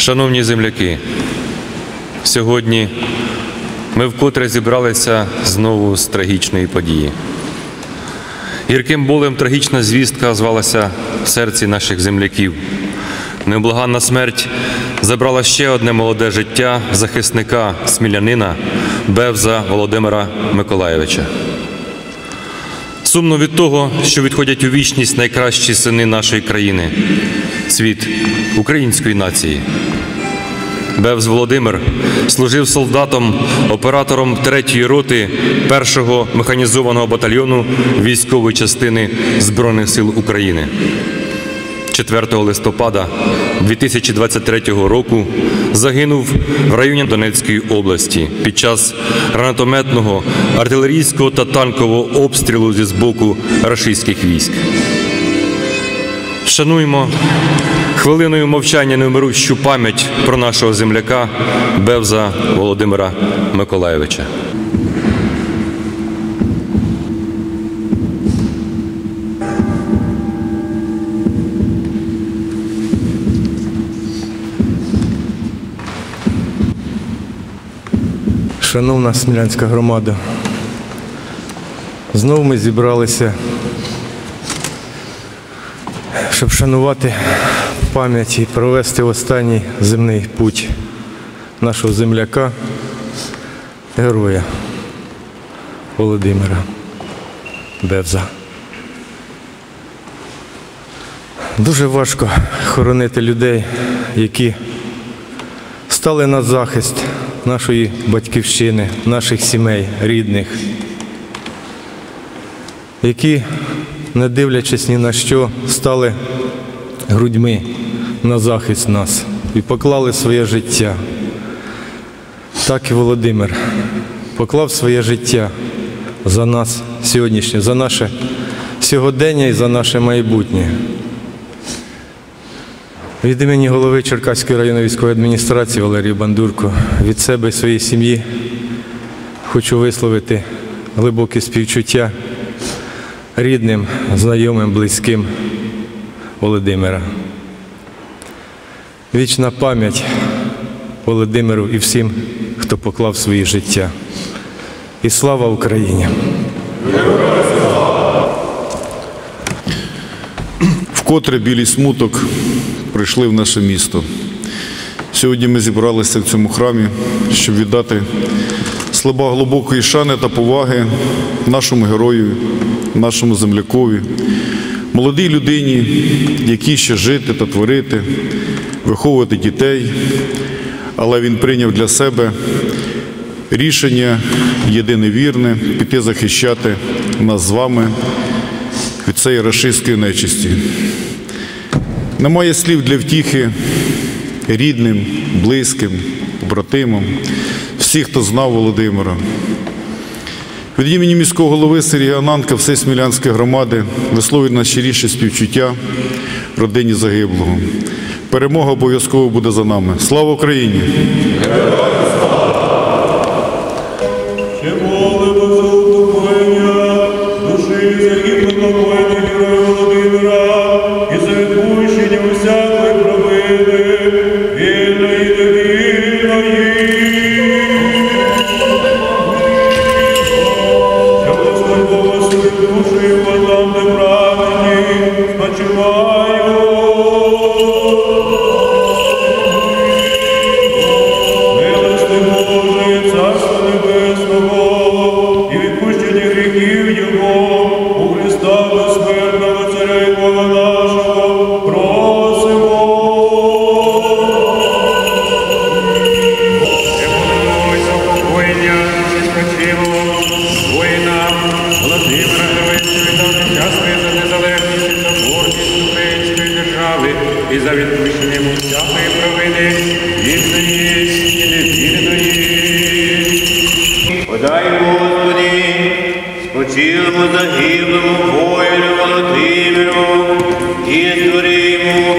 Шановні земляки, сьогодні ми вкотре зібралися знову з трагічної події. Гірким болем трагічна звістка звалася в серці наших земляків. Невблаганна смерть забрала ще одне молоде життя захисника, смілянина Бевза Володимира Миколайовича. Сумно від того, що відходять у вічність найкращі сини нашої країни, цвіт української нації. Бевз Володимир служив солдатом, оператором 3-ї роти 1-го механізованого батальйону військової частини Збройних сил України. 4 листопада 2023 року загинув в районі Донецької області під час гранатометного, артилерійського та танкового обстрілу зі боку рашистських військ. Вшануємо хвилиною мовчання невмирущу пам'ять про нашого земляка Бевза Володимира Миколайовича. Шановна смілянська громада, знову ми зібралися, щоб шанувати пам'ять і провести останній земний путь нашого земляка, героя Володимира Бевза. Дуже важко хоронити людей, які стали на захист нашої батьківщини, наших сімей, рідних, які, не дивлячись ні на що, стали грудьми на захист нас і поклали своє життя. Так і Володимир поклав своє життя за нас сьогоднішнє, за наше сьогодення і за наше майбутнє. Від імені голови Черкаської районної військової адміністрації Валерія Бандурко, від себе і своєї сім'ї хочу висловити глибоке співчуття рідним, знайомим, близьким Володимира. Вічна пам'ять Володимиру і всім, хто поклав своє життя. І слава Україні! Вкотре біль і смуток прийшли в наше місто. Сьогодні ми зібралися в цьому храмі, щоб віддати слова глибокої шани та поваги нашому герою, нашому землякові, молодій людині, якій ще жити та творити, виховувати дітей, але він прийняв для себе рішення єдине вірне – піти захищати нас з вами від цієї рашистської нечисті. Немає слів для втіхи рідним, близьким, побратимам, всіх, хто знав Володимира. Від імені міського голови Сергія Ананка, всієї смілянської громади висловлюю найщиріше співчуття родині загиблого. Перемога обов'язково буде за нами. Слава Україні! І за відпущенням усякої провини, вірної і невірної. Подай, Господи, спочилому загиблому воїну Володимиру і створимо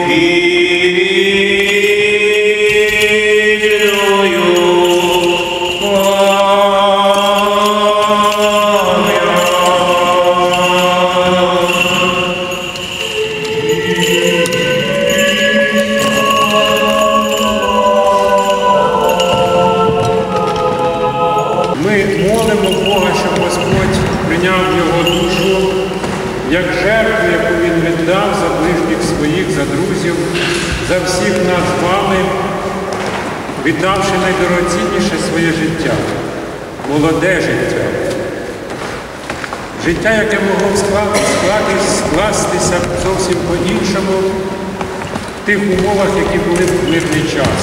молимо Бога, щоб Господь прийняв його душу як жертву, яку він віддав за ближніх своїх, за друзів, за всіх нас з вами, віддавши найдорогоцінніше своє життя, молоде життя. Життя, яке могло б скластися зовсім по-іншому в тих умовах, які були в мирний час.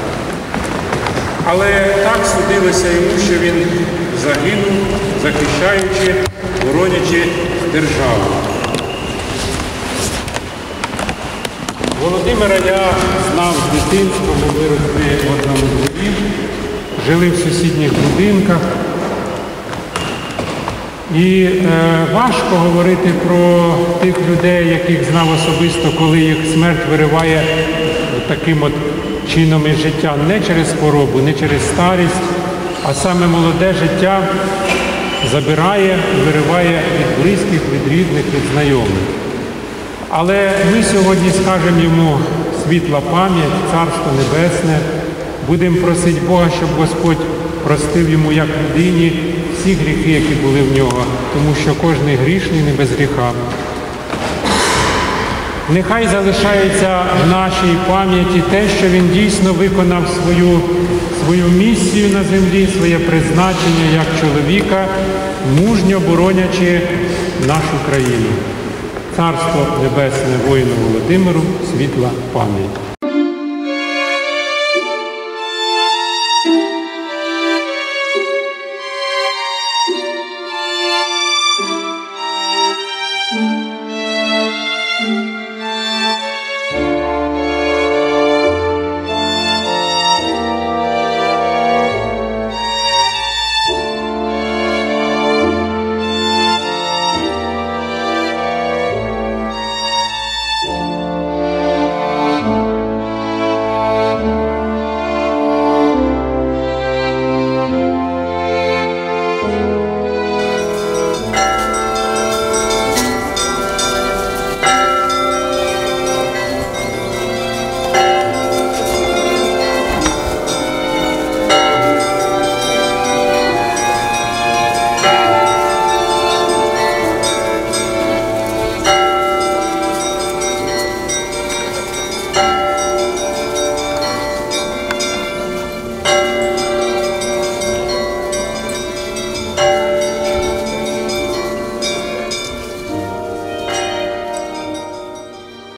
Але так судилося йому, що він загинув, захищаючи, боронячи державу. Володимира я знав з дитинства, ми виросли в одному дворі, жили в сусідніх будинках. І важко говорити про тих людей, яких знав особисто, коли їх смерть вириває таким от чином із життя. Не через хворобу, не через старість, а саме молоде життя забирає, вириває від близьких, від рідних, від знайомих. Але ми сьогодні скажемо йому світла пам'ять, Царство Небесне, будемо просити Бога, щоб Господь простив йому як людині всі гріхи, які були в нього, тому що кожний грішний не без гріха. Нехай залишається в нашій пам'яті те, що він дійсно виконав свою місію на землі, своє призначення як чоловіка, мужньо боронячи нашу країну. Царство Небесне воїну Володимиру, світла пам'ять.